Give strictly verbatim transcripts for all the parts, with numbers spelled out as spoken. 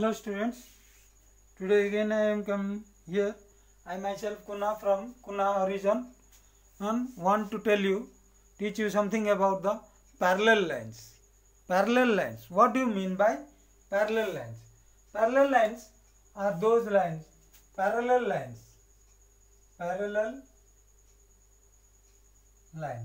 Hello students, today again I am come here. I myself Kuna from Kuna Horizon and want to tell you, teach you something about the parallel lines. Parallel lines, what do you mean by parallel lines? Parallel lines are those lines, parallel lines, parallel lines.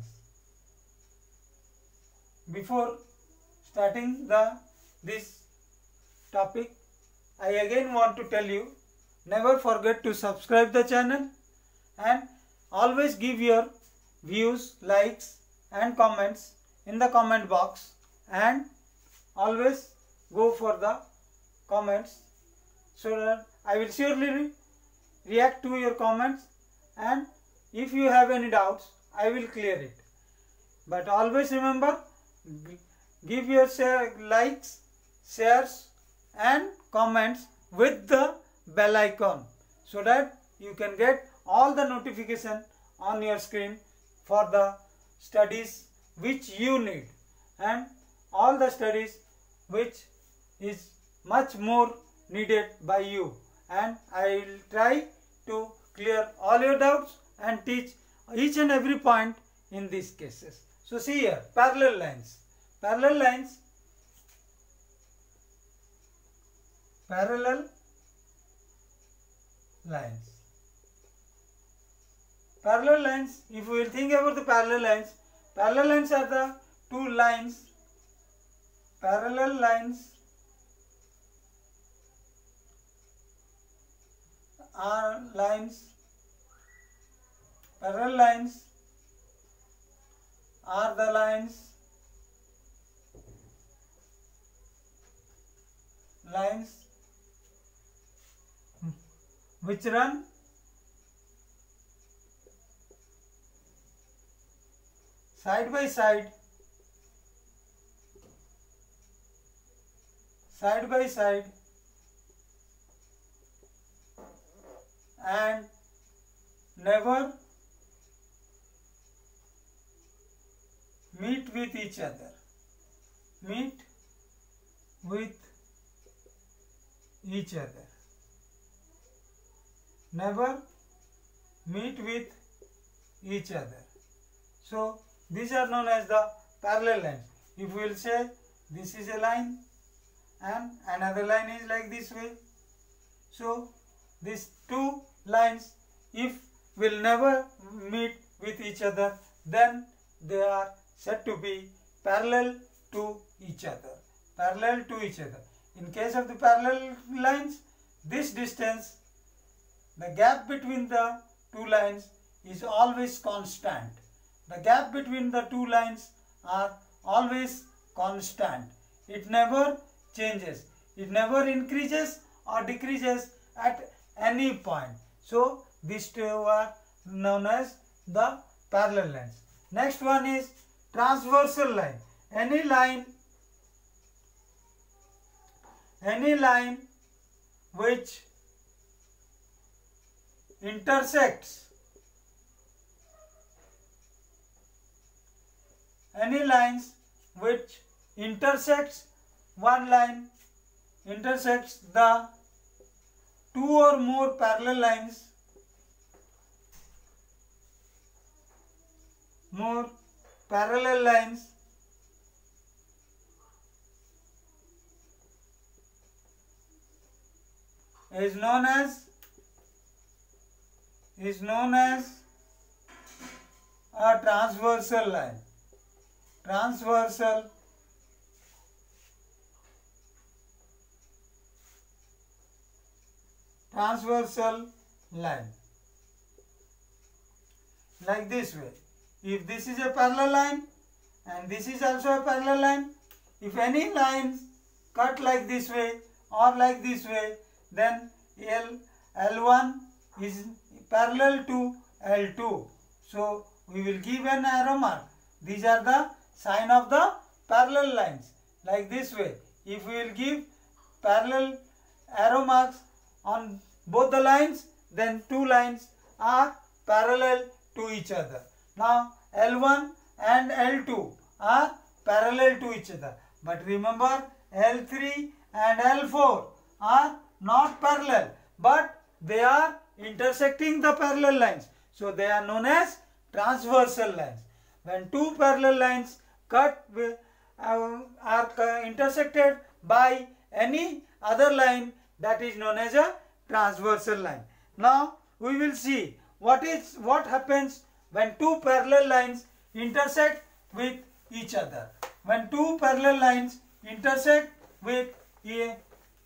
Before starting the this topic, I again want to tell you, never forget to subscribe the channel and always give your views, likes and comments in the comment box, and always go for the comments so that I will surely re react to your comments, and if you have any doubts I will clear it. But always remember, give your share, likes, shares and comments with the bell icon so that you can get all the notification on your screen for the studies which you need and all the studies which is much more needed by you, and I will try to clear all your doubts and teach each and every point in these cases. So see here, parallel lines. Parallel lines Parallel lines. Parallel lines, if we will think about the parallel lines, parallel lines are the two lines, parallel lines are lines, parallel lines are the lines, lines which run side by side, side by side and never meet with each other, meet with each other, never meet with each other. So these are known as the parallel lines. If we will say this is a line and another line is like this way, so these two lines, if will never meet with each other, then they are said to be parallel to each other, parallel to each other. In case of the parallel lines, this distance, the gap between the two lines is always constant. The gap between the two lines are always constant. It never changes. It never increases or decreases at any point. So these two are known as the parallel lines. Next one is transversal line. Any line Any line which intersects, any lines which intersects one line, intersects the two or more parallel lines, more parallel lines, is known as is known as a transversal line. Transversal transversal line. Like this way. If this is a parallel line and this is also a parallel line, if any lines cut like this way or like this way, then L, L1 is parallel to L two. So we will give an arrow mark. These are the sign of the parallel lines. Like this way. If we will give parallel arrow marks on both the lines, then two lines are parallel to each other. Now L one and L two are parallel to each other. But remember, L three and L four are not parallel, but they are intersecting the parallel lines. So they are known as transversal lines. When two parallel lines cut with, uh, are intersected by any other line, that is known as a transversal line. Now we will see what is what happens when two parallel lines intersect with each other. When two parallel lines intersect with a,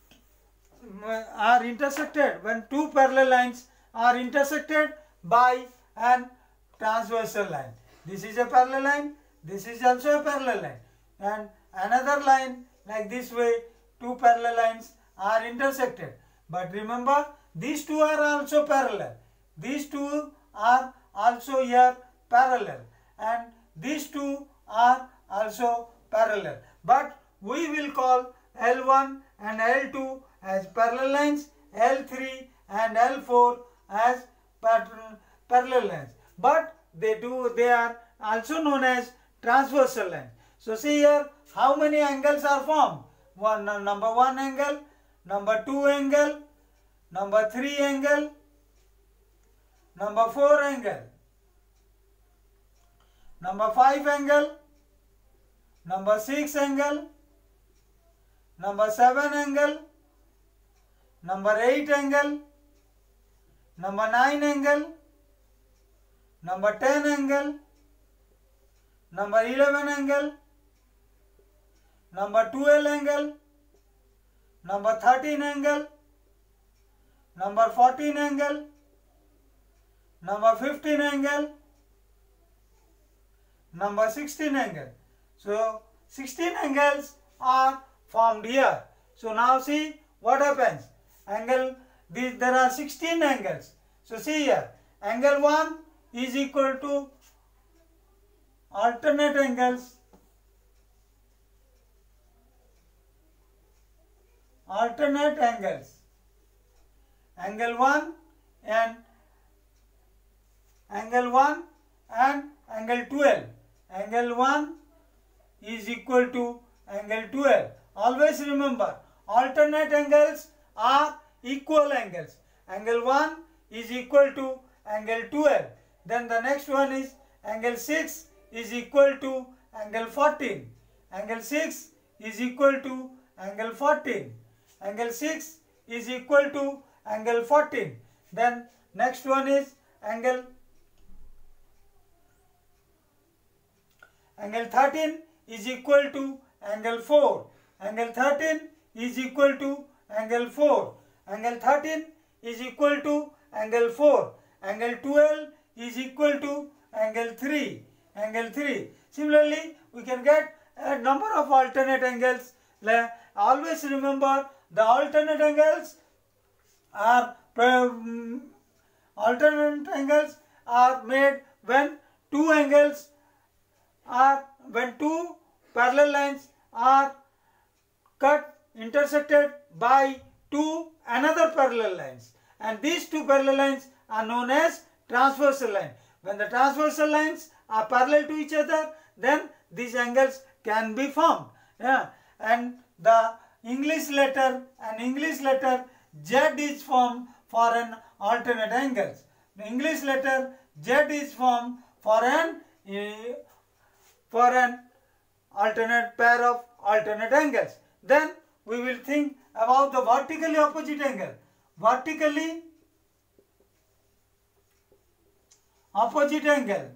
are intersected, when two parallel lines are intersected by an transversal line. This is a parallel line, this is also a parallel line, and another line like this way, two parallel lines are intersected. But remember, these two are also parallel. These two are also here parallel, and these two are also parallel. But we will call L one and L two as parallel lines, L three and L four as parallel lines. But they do they are also known as transversal lines. So see here how many angles are formed. One number one angle, number two angle, number three angle, number four angle, number five angle, number six angle, number seven angle, number eight angle, number nine angle, number ten angle, number eleven angle, number twelve angle, number thirteen angle, number fourteen angle, number fifteen angle, number sixteen angle. So sixteen angles are formed here. So now see what happens. Angle, these, there are sixteen angles. So see here, angle one is equal to alternate angles, alternate angles, angle one and angle one and angle twelve. Angle one is equal to angle twelve. Always remember, alternate angles are equal angles. Angle one is equal to angle twelve. Then the next one is angle six is equal to angle fourteen. Angle six is equal to angle fourteen. Angle six is equal to angle fourteen. Then next one is angle angle thirteen is equal to angle four. Angle thirteen is equal to angle four. Angle thirteen is equal to angle four. Angle twelve is equal to angle three. Angle three. Similarly, we can get a number of alternate angles. Always remember, the alternate angles are um, alternate angles are made when two angles are when two parallel lines are cut intersected by two another parallel lines, and these two parallel lines are known as transversal line. When the transversal lines are parallel to each other, then these angles can be formed. Yeah. And the English letter and English letter Z is formed for an alternate angles. The English letter Z is formed for an uh, for an alternate pair of alternate angles. Then we will think about the vertically opposite angle. Vertically opposite angle.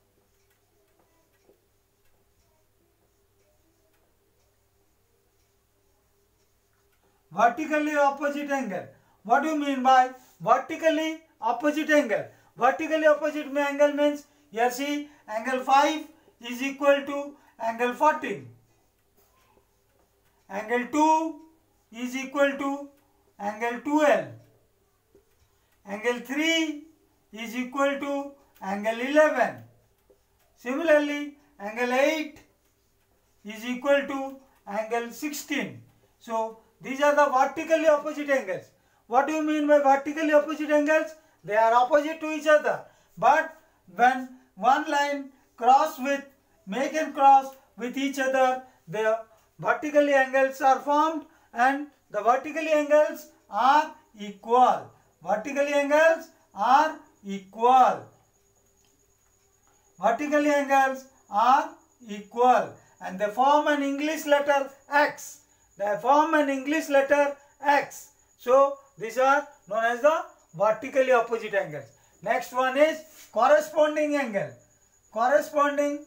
Vertically opposite angle. What do you mean by vertically opposite angle? Vertically opposite angle means, here see, angle five is equal to angle fourteen. Angle two is equal to angle twelve. Angle three is equal to angle eleven. Similarly, angle eight is equal to angle sixteen. So these are the vertically opposite angles. What do you mean by vertically opposite angles? They are opposite to each other. But when one line cross with, make and cross with each other, the vertically angles are formed, and the vertically angles are equal. Vertically angles are equal. Vertically angles are equal and they form an English letter X. They form an English letter X. So these are known as the vertically opposite angles. Next one is corresponding angle. Corresponding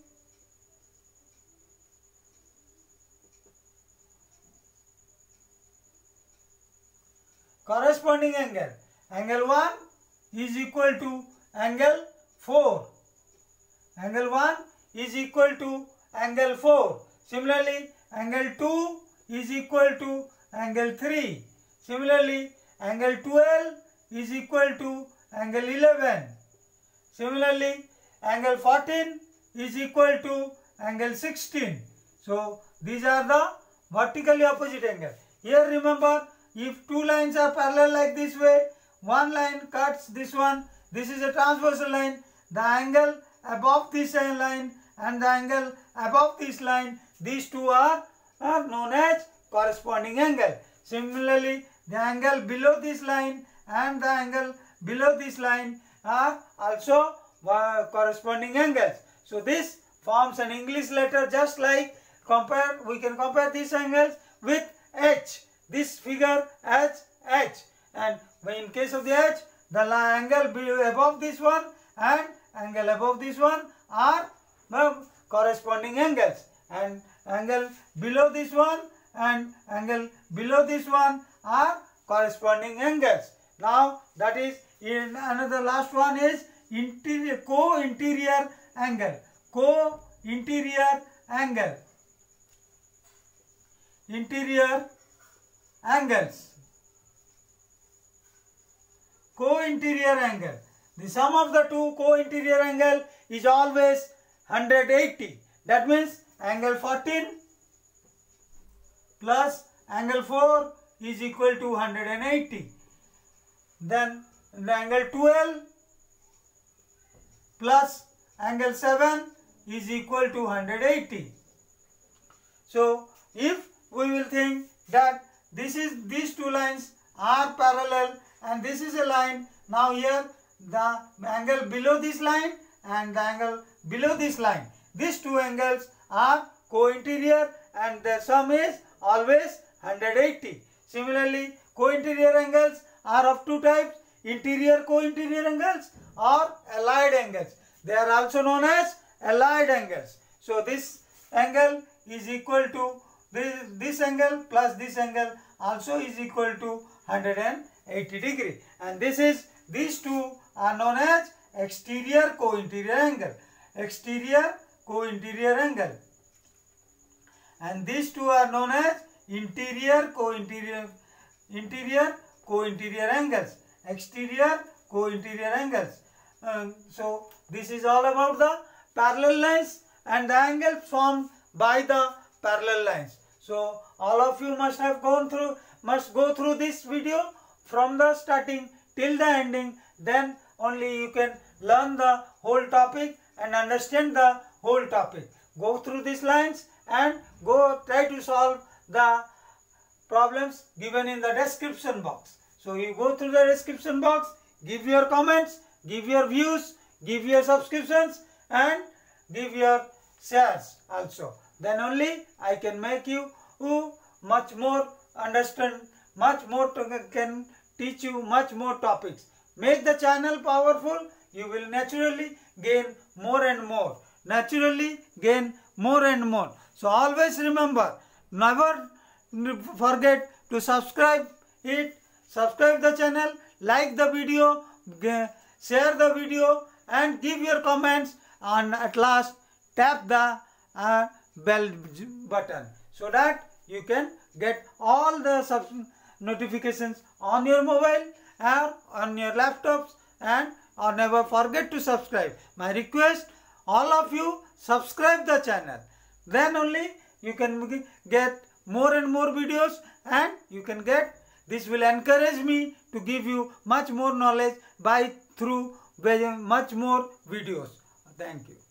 corresponding angle. Angle one is equal to angle four. Angle one is equal to angle four. Similarly, angle two is equal to angle three. Similarly, angle twelve is equal to angle eleven. Similarly, angle fourteen is equal to angle sixteen. So, these are the vertically opposite angles. Here remember, if two lines are parallel like this way, one line cuts this one, this is a transversal line, the angle above this line and the angle above this line, these two are, are known as corresponding angle. Similarly, the angle below this line and the angle below this line are also uh, corresponding angles. So this forms an English letter, just like compare, we can compare these angles with H. This figure as H, and in case of the H, the angle above this one and angle above this one are uh, corresponding angles, and angle below this one and angle below this one are corresponding angles. Now that is in another last one is interior co-interior angle. Co-interior angle. Interior angles. Co-interior angle. The sum of the two co-interior angle is always one hundred eighty. That means angle fourteen plus angle four is equal to one hundred eighty. Then the angle twelve plus angle seven is equal to one hundred eighty. So if we will think that this is these two lines are parallel and this is a line, now here the angle below this line and the angle below this line, these two angles are co-interior and their sum is always one hundred eighty. Similarly, co-interior angles are of two types, interior co-interior angles or allied angles. They are also known as allied angles. So this angle is equal to this, this angle plus this angle also is equal to one hundred eighty degree, and this is these two are known as exterior co-interior angle. Exterior co-interior angle, and these two are known as interior co-interior interior co-interior angles. Exterior co-interior angles. Um, so this is all about the parallel lines and the angles formed by the parallel lines. So all of you must have gone through must go through this video from the starting till the ending, then only you can learn the whole topic and understand the whole topic. Go through these lines and go try to solve the problems given in the description box. So you go through the description box, give your comments, give your views, give your subscriptions and give your shares also. Then only I can make you who much more understand, much more to, can teach you much more topics. Make the channel powerful, you will naturally gain more and more. Naturally gain more and more. So always remember, never forget to subscribe it, subscribe the channel, like the video, share the video and give your comments, and at last tap the uh, bell button so that you can get all the sub notifications on your mobile or on your laptops, and or never forget to subscribe. My request, all of you subscribe the channel, then only you can get more and more videos and you can get, this will encourage me to give you much more knowledge by through much more videos. Thank you.